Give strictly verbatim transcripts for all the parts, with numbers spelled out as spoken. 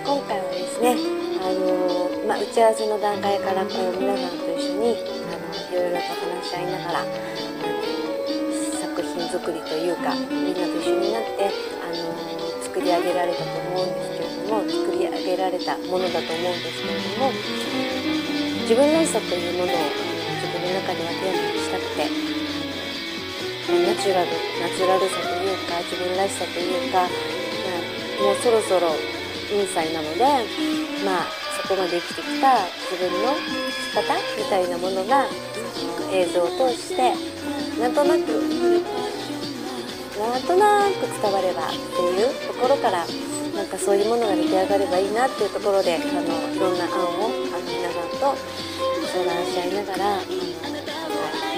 今回はですね、あのまあ、打ち合わせの段階からこう皆さんと一緒にあのいろいろと話し合いながらあの作品作りというかみんなと一緒になってあの作り上げられたと思うんですけれども作り上げられたものだと思うんですけれども、自分らしさというものを自分の中ではテーマにしたくて、ナチュラルナチュラルさというか自分らしさというか、まあ、もうそろそろよんさいなので、まあそこまで生きてきた自分の生き方みたいなものが映像を通してなんとなくなんとなく伝わればっていうところから、なんかそういうものが出来上がればいいなっていうところで、あのいろんな案をあの皆さんと相談し合いながらあの、はい、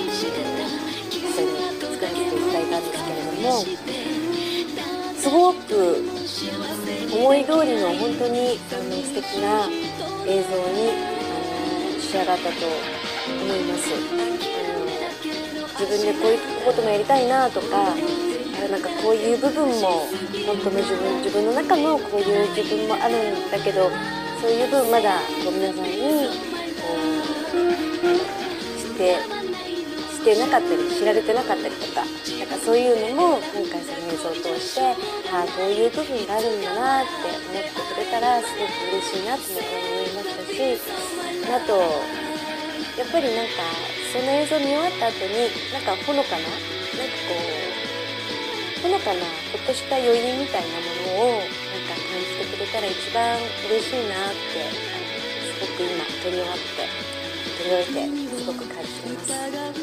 一緒に作らせていただいたんですけれども、すごく思い通りの本当にあの素敵な映像にあの仕上がったと思います。あの自分でこういうこともやりたいなとか、なんかこういう部分も本当の自分自分の中のこういう自分もあるんだけど、そういう分まだこう皆さんにこうしてしてなかったり知られてなかったりとか、なんかそういうのも今回その映像を通して、ああこういう部分があるんだなって思ってくれたらすごく嬉しいなと思いましたし、あとやっぱりなんかその映像見終わった後になんかほのかななんかこうほのかなほっとした余韻みたいなものをなんか感じてくれたら一番嬉しいなって、あのすごく今撮り終わって撮り終えてすごく感じています。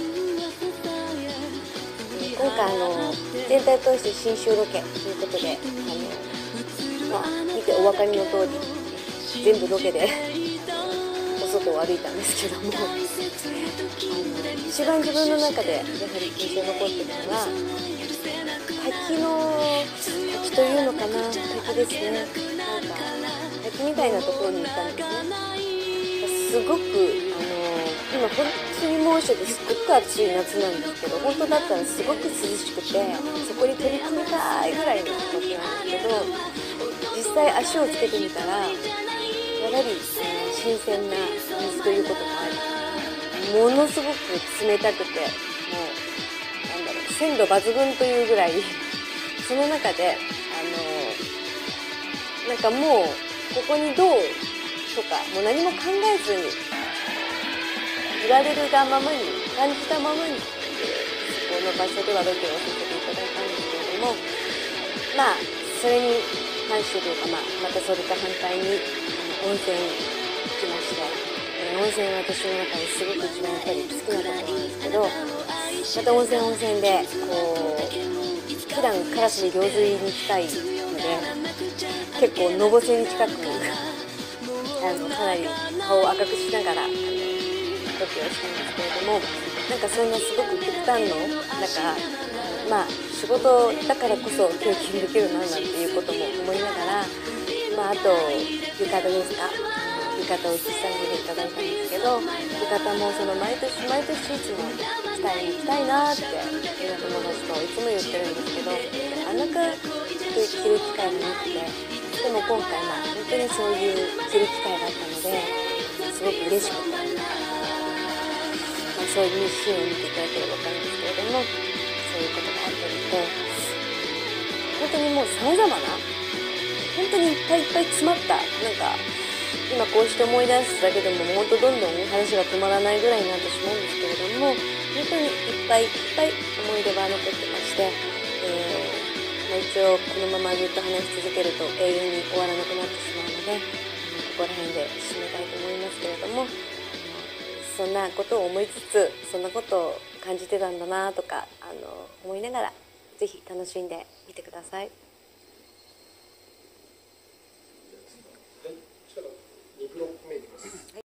今回あの全体を通して新州ロケということで、あの、まあ、見てお分かりの通り全部ロケでお外を歩いたんですけども、あの一番自分の中でやはり印象に残っているのは滝の滝というのかな、滝ですね。なんか滝みたいなところに行ったんですね。すごくあの今本当に猛暑ですごく暑い夏なんですけど、本当だったらすごく涼しくてそこに取り組みたいぐらいの気持ちなんですけど、実際足をつけてみたらやはり新鮮な水ということもあり、ものすごく冷たくて、もうなんだろう鮮度抜群というぐらいその中であのなんかもうここにどうとかもう何も考えずに言われるがままに感じたままにそこの場所ではロケをさせていただいたんですけれども、まあそれに反してというか、まあ、またそれと反対に温泉に行きまして、えー、温泉は私の中ですごく一番やっぱり好きなところなんですけど、また温泉温泉でこう普段カラスに行水に近いので結構のぼせに近くあのかなり顔を赤くしながらあのロケをしたんですけれども、なんかそんなすごく極端のなんかまあ仕事だからこそ経験できるななんていうことも思いながら、まああと浴衣ですか、浴衣を着させていただいたんですけど、浴衣もその毎年毎年いつも着たい着たいなってみんな友達といつも言ってるんですけど、なかなか着る機会がなくて、でも今回まあ本当にそういう着る機会があったのですごく嬉しくて、まあ、そういうシーンを見ていただければ分かるんですけれども、そういうことがあったので、本当にもうさまざまな本当にいっぱいいっぱい詰まった、なんか今こうして思い出すだけでも本当どんどん話が止まらないぐらいになってしまうんですけれども、本当にいっぱいいっぱい思い出が残ってまして、えーまあ、一応このままずっと話し続けると永遠に終わらなくなってしまうので、ここら辺で締めたいと思いますけれども、そんなことを思いつつそんなことを感じてたんだなとかあの思いながらぜひ楽しんでみてください。 にブロック目いきます。